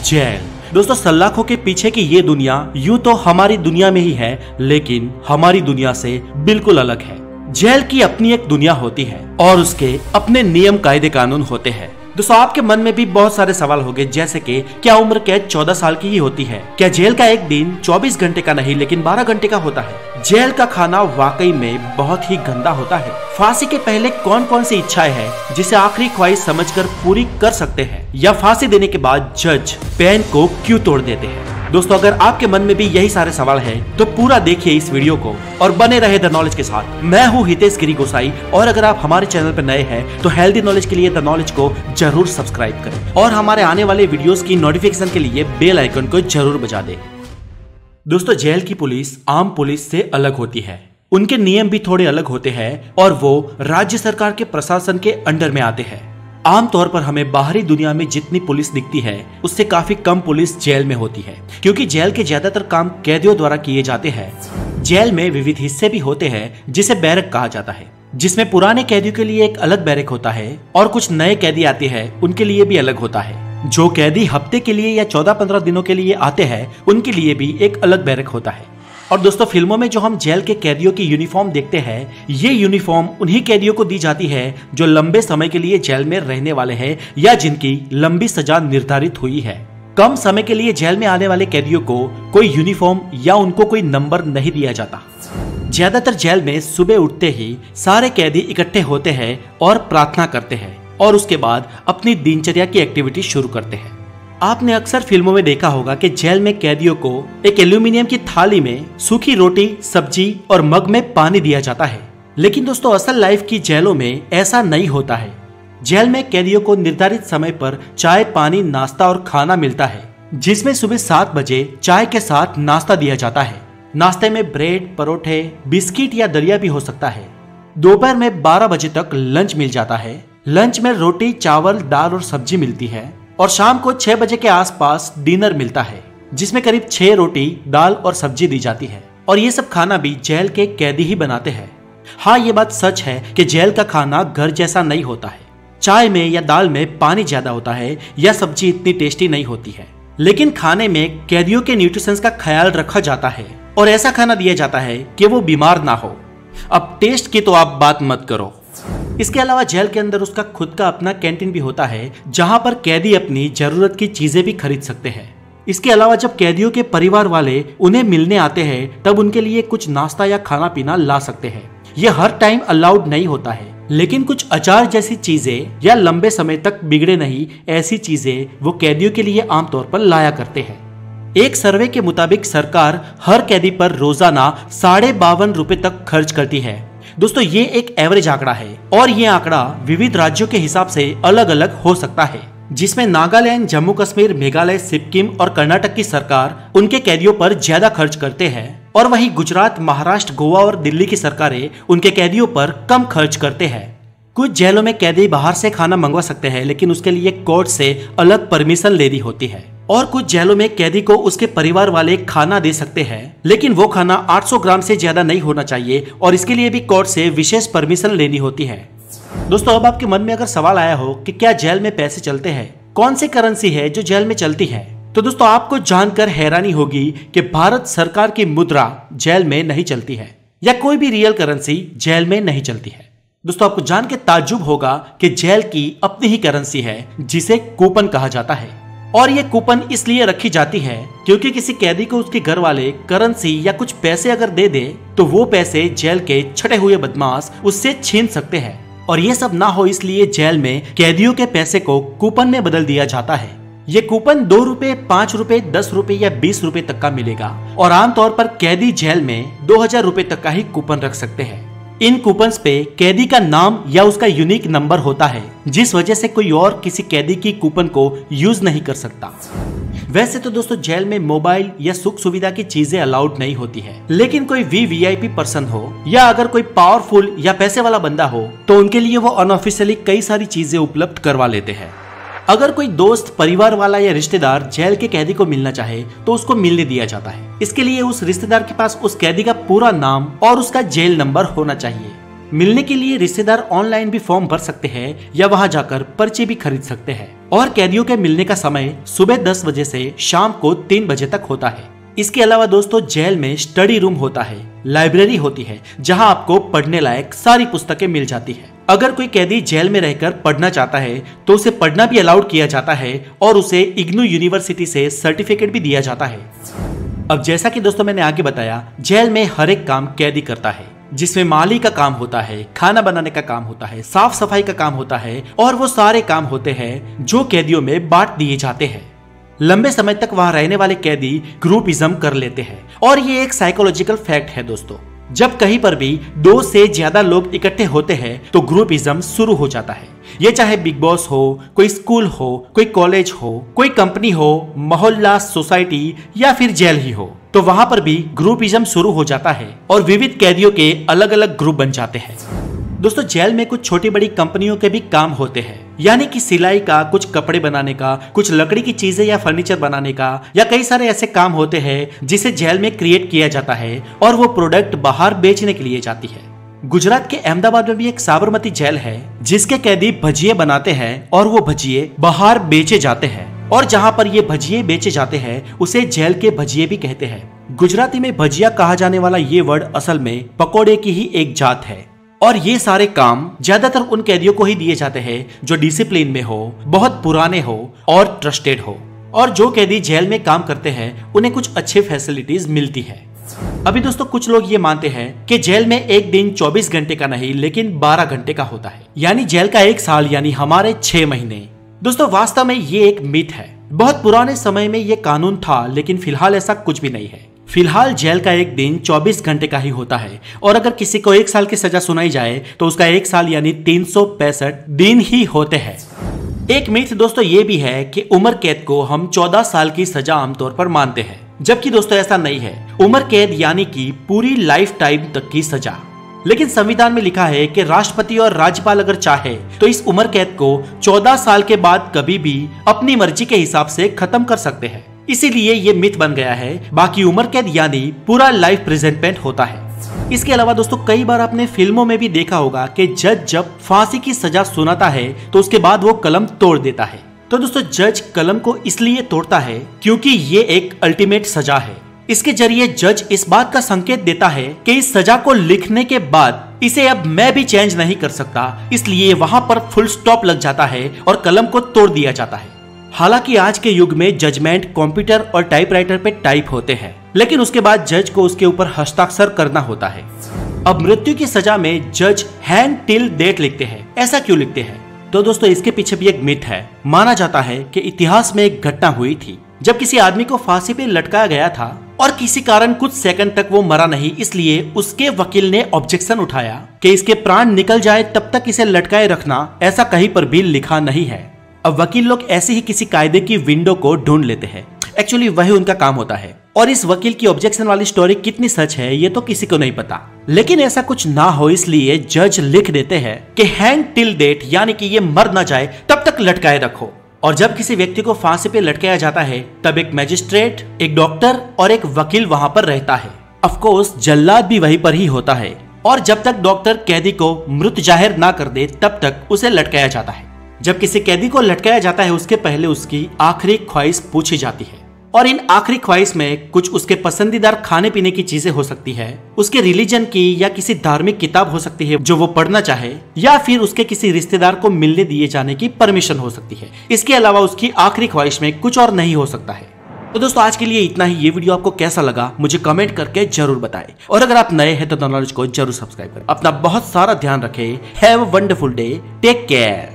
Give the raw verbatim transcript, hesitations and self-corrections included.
Jail. दोस्तों सलाखों के पीछे की ये दुनिया यूं तो हमारी दुनिया में ही है, लेकिन हमारी दुनिया से बिल्कुल अलग है। जेल की अपनी एक दुनिया होती है और उसके अपने नियम कायदे कानून होते हैं। दोस्तों आपके मन में भी बहुत सारे सवाल होंगे, जैसे कि क्या उम्र कैद चौदह साल की ही होती है? क्या जेल का एक दिन चौबीस घंटे का नहीं लेकिन बारह घंटे का होता है? जेल का खाना वाकई में बहुत ही गंदा होता है। फांसी के पहले कौन कौन सी इच्छाएं हैं जिसे आखिरी ख्वाहिश समझकर पूरी कर सकते हैं, या फांसी देने के बाद जज पेन को क्यों तोड़ देते हैं? दोस्तों अगर आपके मन में भी यही सारे सवाल हैं, तो पूरा देखिए इस वीडियो को और बने रहे द नॉलेज के साथ। मैं हूं हितेश गिरी गोसाई और अगर आप हमारे चैनल पर नए हैं तो हेल्दी नॉलेज के लिए द नॉलेज को जरूर सब्सक्राइब करें और हमारे आने वाले वीडियोस की नोटिफिकेशन के लिए बेल आइकन को जरूर बजा दें। दोस्तों जेल की पुलिस आम पुलिस से अलग होती है, उनके नियम भी थोड़े अलग होते हैं और वो राज्य सरकार के प्रशासन के अंडर में आते हैं। आमतौर पर हमें बाहरी दुनिया में जितनी पुलिस दिखती है उससे काफी कम पुलिस जेल में होती है, क्योंकि जेल के ज्यादातर काम कैदियों द्वारा किए जाते हैं। जेल में विविध हिस्से भी होते हैं जिसे बैरक कहा जाता है, जिसमें पुराने कैदियों के लिए एक अलग बैरक होता है और कुछ नए कैदी आते हैं उनके लिए भी अलग होता है। जो कैदी हफ्ते के लिए या चौदह पंद्रह दिनों के लिए आते हैं उनके लिए भी एक अलग बैरक होता है। और दोस्तों फिल्मों में जो हम जेल के कैदियों की यूनिफॉर्म देखते हैं, ये यूनिफॉर्म उन्हीं कैदियों को दी जाती है जो लंबे समय के लिए जेल में रहने वाले हैं या जिनकी लंबी सजा निर्धारित हुई है। कम समय के लिए जेल में आने वाले कैदियों को कोई यूनिफॉर्म या उनको कोई नंबर नहीं दिया जाता। ज्यादातर जेल में सुबह उठते ही सारे कैदी इकट्ठे होते हैं और प्रार्थना करते हैं और उसके बाद अपनी दिनचर्या की एक्टिविटी शुरू करते हैं। आपने अक्सर फिल्मों में देखा होगा कि जेल में कैदियों को एक एल्यूमिनियम की थाली में सूखी रोटी, सब्जी और मग में पानी दिया जाता है। लेकिन दोस्तों असल लाइफ की जेलों में ऐसा नहीं होता है। जेल में कैदियों को निर्धारित समय पर चाय, पानी, नाश्ता और खाना मिलता है, जिसमें सुबह सात बजे चाय के साथ नाश्ता दिया जाता है। नाश्ते में ब्रेड, परोठे, बिस्किट या दलिया भी हो सकता है। दोपहर में बारह बजे तक लंच मिल जाता है। लंच में रोटी, चावल, दाल और सब्जी मिलती है और शाम को छह बजे के आसपास डिनर मिलता है, जिसमें करीब छह रोटी, दाल और सब्जी दी जाती है। और ये सब खाना भी जेल के कैदी ही बनाते हैं। हाँ ये बात सच है कि जेल का खाना घर जैसा नहीं होता है। चाय में या दाल में पानी ज्यादा होता है या सब्जी इतनी टेस्टी नहीं होती है, लेकिन खाने में कैदियों के न्यूट्रिशंस का ख्याल रखा जाता है और ऐसा खाना दिया जाता है कि वो बीमार ना हो। अब टेस्ट की तो आप बात मत करो। इसके अलावा जेल के अंदर उसका खुद का अपना कैंटीन भी होता है, जहां पर कैदी अपनी जरूरत की चीजें भी खरीद सकते हैं। इसके अलावा जब कैदियों के परिवार वाले उन्हें मिलने आते हैं तब उनके लिए कुछ नाश्ता या खाना पीना ला सकते हैं। यह हर टाइम अलाउड नहीं होता है, लेकिन कुछ अचार जैसी चीजें या लंबे समय तक बिगड़े नहीं ऐसी चीजें वो कैदियों के लिए आमतौर पर लाया करते हैं। एक सर्वे के मुताबिक सरकार हर कैदी पर रोजाना साढ़े बावन रुपए तक खर्च करती है। दोस्तों ये एक एवरेज आंकड़ा है और ये आंकड़ा विविध राज्यों के हिसाब से अलग अलग हो सकता है, जिसमें नागालैंड, जम्मू कश्मीर, मेघालय, सिक्किम और कर्नाटक की सरकार उनके कैदियों पर ज्यादा खर्च करते हैं और वहीं गुजरात, महाराष्ट्र, गोवा और दिल्ली की सरकारें उनके कैदियों पर कम खर्च करते हैं। कुछ जेलों में कैदी बाहर से खाना मंगवा सकते हैं, लेकिन उसके लिए कोर्ट से अलग परमिशन लेनी होती है। और कुछ जेलों में कैदी को उसके परिवार वाले खाना दे सकते हैं, लेकिन वो खाना आठ सौ ग्राम से ज्यादा नहीं होना चाहिए और इसके लिए भी कोर्ट से विशेष परमिशन लेनी होती है। दोस्तों अब आपके मन में अगर सवाल आया हो कि क्या जेल में पैसे चलते हैं, कौन सी करेंसी है जो जेल में चलती है, तो दोस्तों आपको जानकर हैरानी होगी कि भारत सरकार की मुद्रा जेल में नहीं चलती है या कोई भी रियल करेंसी जेल में नहीं चलती है। दोस्तों आपको जान के ताज्जुब होगा कि जेल की अपनी ही करेंसी है जिसे कूपन कहा जाता है। और ये कूपन इसलिए रखी जाती है क्योंकि किसी कैदी को उसके घर वाले करेंसी या कुछ पैसे अगर दे दे तो वो पैसे जेल के छटे हुए बदमाश उससे छीन सकते हैं। और ये सब ना हो इसलिए जेल में कैदियों के पैसे को कूपन में बदल दिया जाता है। ये कूपन दो रुपए, पाँच रुपए, दस रुपए या बीस रुपए तक का मिलेगा और आमतौर पर कैदी जेल में दो हजार रुपए तक का ही कूपन रख सकते हैं। इन कूपन्स पे कैदी का नाम या उसका यूनिक नंबर होता है, जिस वजह से कोई और किसी कैदी की कूपन को यूज नहीं कर सकता। वैसे तो दोस्तों जेल में मोबाइल या सुख सुविधा की चीजें अलाउड नहीं होती है, लेकिन कोई V V I P person हो या अगर कोई पावरफुल या पैसे वाला बंदा हो तो उनके लिए वो अनऑफिशियली कई सारी चीजें उपलब्ध करवा लेते हैं। अगर कोई दोस्त, परिवार वाला या रिश्तेदार जेल के कैदी को मिलना चाहे तो उसको मिलने दिया जाता है। इसके लिए उस रिश्तेदार के पास उस कैदी का पूरा नाम और उसका जेल नंबर होना चाहिए। मिलने के लिए रिश्तेदार ऑनलाइन भी फॉर्म भर सकते हैं या वहां जाकर पर्ची भी खरीद सकते हैं और कैदियों के मिलने का समय सुबह दस बजे से शाम को तीन बजे तक होता है। इसके अलावा दोस्तों जेल में स्टडी रूम होता है, लाइब्रेरी होती है जहां आपको पढ़ने लायक सारी पुस्तकें मिल जाती है। अगर कोई कैदी जेल में रहकर पढ़ना चाहता है तो उसे पढ़ना भी अलाउड किया जाता है और उसे इग्नू यूनिवर्सिटी से सर्टिफिकेट भी दिया जाता है। अब जैसा कि दोस्तों मैंने आगे बताया, जेल में हर एक काम कैदी करता है, जिसमें माली का काम होता है, खाना बनाने का काम होता है, साफ सफाई का काम होता है और वो सारे काम होते हैं जो कैदियों में बांट दिए जाते हैं। लंबे समय तक वहां रहने वाले कैदी ग्रुपिज्म कर लेते हैं और ये एक साइकोलॉजिकल फैक्ट है दोस्तों। जब कहीं पर भी दो से ज्यादा लोग इकट्ठे होते हैं तो ग्रुपिज्म शुरू हो जाता है। ये चाहे बिग बॉस हो, कोई स्कूल हो, कोई कॉलेज हो, कोई कंपनी हो, मोहल्ला, सोसाइटी या फिर जेल ही हो, तो वहां पर भी ग्रुपिज्म शुरू हो जाता है और विविध कैदियों के अलग अलग ग्रुप बन जाते हैं। दोस्तों जेल में कुछ छोटी बड़ी कंपनियों के भी काम होते हैं, यानी कि सिलाई का, कुछ कपड़े बनाने का, कुछ लकड़ी की चीजें या फर्नीचर बनाने का, या कई सारे ऐसे काम होते हैं जिसे जेल में क्रिएट किया जाता है और वो प्रोडक्ट बाहर बेचने के लिए जाती है। गुजरात के अहमदाबाद में भी एक साबरमती जेल है जिसके कैदी भजिए बनाते हैं और वो भजिए बाहर बेचे जाते हैं और जहां पर ये भजिए बेचे जाते हैं उसे जेल के भजिए भी कहते हैं। गुजराती में भजिया कहा जाने वाला ये वर्ड असल में पकोड़े की ही एक जात है और ये सारे काम ज्यादातर उन कैदियों को ही दिए जाते हैं जो डिसिप्लिन में हो, बहुत पुराने हो और ट्रस्टेड हो। और जो कैदी जेल में काम करते हैं उन्हें कुछ अच्छे फैसिलिटीज मिलती है। अभी दोस्तों कुछ लोग ये मानते हैं कि जेल में एक दिन चौबीस घंटे का नहीं लेकिन बारह घंटे का होता है, यानी जेल का एक साल यानी हमारे छह महीने। दोस्तों वास्तव में ये एक मिथ है। बहुत पुराने समय में ये कानून था लेकिन फिलहाल ऐसा कुछ भी नहीं है। फिलहाल जेल का एक दिन चौबीस घंटे का ही होता है और अगर किसी को एक साल की सजा सुनाई जाए तो उसका एक साल यानी तीन सौ पैंसठ दिन ही होते हैं। एक मिथ दोस्तों ये भी है कि उम्र कैद को हम चौदह साल की सजा आमतौर पर मानते हैं, जबकि दोस्तों ऐसा नहीं है। उम्र कैद यानी कि पूरी लाइफ टाइम तक की सजा। लेकिन संविधान में लिखा है कि राष्ट्रपति और राज्यपाल अगर चाहे तो इस उम्र कैद को चौदह साल के बाद कभी भी अपनी मर्जी के हिसाब से खत्म कर सकते हैं। इसीलिए ये मिथ बन गया है। बाकी उम्र कैद यानी पूरा लाइफ प्रिजनमेंट होता है। इसके अलावा दोस्तों कई बार आपने फिल्मों में भी देखा होगा कि जज जब फांसी की सजा सुनाता है तो उसके बाद वो कलम तोड़ देता है। तो दोस्तों जज कलम को इसलिए तोड़ता है क्योंकि ये एक अल्टीमेट सजा है। इसके जरिए जज इस बात का संकेत देता है कि इस सजा को लिखने के बाद इसे अब मैं भी चेंज नहीं कर सकता, इसलिए वहां पर फुल स्टॉप लग जाता है और कलम को तोड़ दिया जाता है। हालांकि आज के युग में जजमेंट कंप्यूटर और टाइपराइटर पे टाइप होते हैं, लेकिन उसके बाद जज को उसके ऊपर हस्ताक्षर करना होता है। अब मृत्यु की सजा में जज हैंड टिल डेट लिखते हैं। ऐसा क्यों लिखते हैं? तो दोस्तों इसके पीछे भी एक मिथ है। माना जाता है कि इतिहास में एक घटना हुई थी जब किसी आदमी को फांसी पे लटकाया गया था और किसी कारण कुछ सेकंड तक वो मरा नहीं, इसलिए उसके वकील ने ऑब्जेक्शन उठाया कि इसके प्राण निकल जाए तब तक इसे लटकाए रखना ऐसा कहीं पर भी लिखा नहीं है। अब वकील लोग ऐसे ही किसी कायदे की विंडो को ढूंढ लेते हैं। एक्चुअली वही उनका काम होता है और इस वकील की ऑब्जेक्शन वाली स्टोरी कितनी सच है ये तो किसी को नहीं पता, लेकिन ऐसा कुछ ना हो इसलिए जज लिख देते हैं कि हैंग टिल डेट, यानी कि ये मर ना जाए तब तक लटकाए रखो। और जब किसी व्यक्ति को फांसी पे लटकाया जाता है तब एक मैजिस्ट्रेट, एक डॉक्टर और एक वकील वहां पर रहता है। ऑफ कोर्स जल्लाद भी वहीं पर ही होता है और जब तक डॉक्टर कैदी को मृत जाहिर ना कर दे तब तक उसे लटकाया जाता है। जब किसी कैदी को लटकाया जाता है उसके पहले उसकी आखिरी ख्वाहिश पूछी जाती है और इन आखिरी ख्वाहिश में कुछ उसके पसंदीदार खाने पीने की चीजें हो सकती है, उसके रिलीजन की या किसी धार्मिक किताब हो सकती है जो वो पढ़ना चाहे, या फिर उसके किसी रिश्तेदार को मिलने दिए जाने की परमिशन हो सकती है। इसके अलावा उसकी आखिरी ख्वाहिश में कुछ और नहीं हो सकता है। तो दोस्तों आज के लिए इतना ही। ये वीडियो आपको कैसा लगा मुझे कमेंट करके जरूर बताएं और अगर आप नए हैं तो द नॉलेज को जरूर सब्सक्राइब करें। अपना बहुत सारा ध्यान रखें। Have a wonderful day. Take care.